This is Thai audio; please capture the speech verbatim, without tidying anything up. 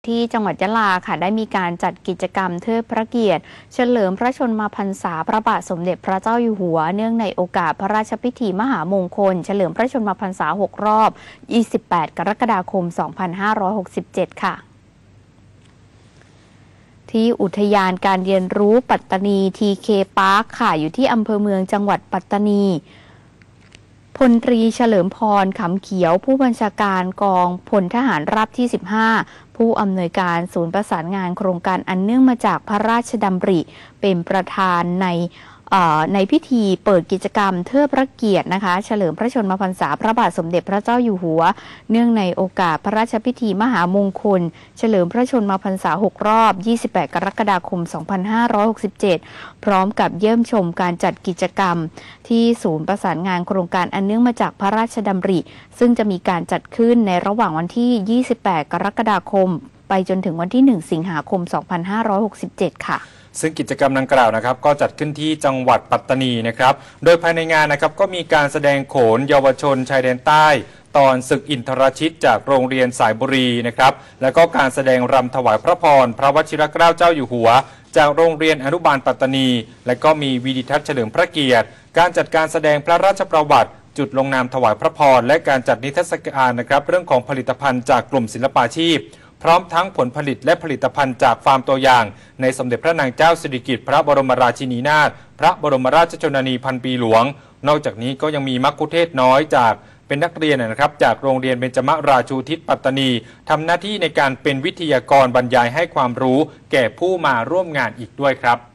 ที่จังหวัดยะลาค่ะได้มีการจัดกิจกรรมเทิดพระเกียรติเฉลิมพระชนมพรรษาพระบาทสมเด็จพระเจ้าอยู่หัวเนื่องในโอกาสพระราชพิธีมหามงคลเฉลิมพระชนมพรรษาหกรอบยี่สิบแปดกรกฎาคมสองพันห้าร้อยหกสิบเจ็ดค่ะที่อุทยานการเรียนรู้ปัตตานี ที เค Park ค่ะอยู่ที่อำเภอเมืองจังหวัดปัตตานีพลตรีเฉลิมพรขำเขียวผู้บัญชาการกองพลทหารราบที่สิบห้าผู้อำนวยการศูนย์ประสานงานโครงการอันเนื่องมาจากพระราชดำริเป็นประธานในในพิธีเปิดกิจกรรมเทิดพระเกียรตินะคะเฉลิมพระชนมพรรษาพระบาทสมเด็จพระเจ้าอยู่หัวเนื่องในโอกาสพระราชพิธีมหามงคลเฉลิมพระชนมพรรษาหกรอบยี่สิบแปดกรกฎาคมสองพันห้าร้อยหกสิบเจ็ดพร้อมกับเยี่ยมชมการจัดกิจกรรมที่ศูนย์ประสานงานโครงการอันเนื่องมาจากพระราชดำริซึ่งจะมีการจัดขึ้นในระหว่างวันที่ยี่สิบแปดกรกฎาคมไปจนถึงวันที่หนึ่งสิงหาคมสองพันห้าร้อยหกสิบเจ็ดค่ะซึ่งกิจกรรมดังกล่าวนะครับก็จัดขึ้นที่จังหวัดปัตตานีนะครับโดยภายในงานนะครับก็มีการแสดงโขนเยาวชนชายแดนใต้ตอนศึกอินทรชิตจากโรงเรียนสายบุรีนะครับแล้วก็การแสดงรำถวายพระพรพระวชิรเกล้าเจ้าอยู่หัวจากโรงเรียนอนุบาลปัตตานีและก็มีวีดิทัศน์เฉลิมพระเกียรติการจัดการแสดงพระราชประวัติจุดลงนามถวายพระพรและการจัดนิทรรศการนะครับเรื่องของผลิตภัณฑ์จากกลุ่มศิลปาชีพพร้อมทั้งผลผลิตและผลิตภัณฑ์จากฟาร์มตัวอย่างในสมเด็จพระนางเจ้าสิริกิติ์พระบรมราชินีนาถพระบรมราชชนนีพันปีหลวงนอกจากนี้ก็ยังมีมัคคุเทศก์น้อยจากเป็นนักเรียนนะครับจากโรงเรียนเบญจมราชูทิศปัตตานีทำหน้าที่ในการเป็นวิทยากรบรรยายให้ความรู้แก่ผู้มาร่วมงานอีกด้วยครับ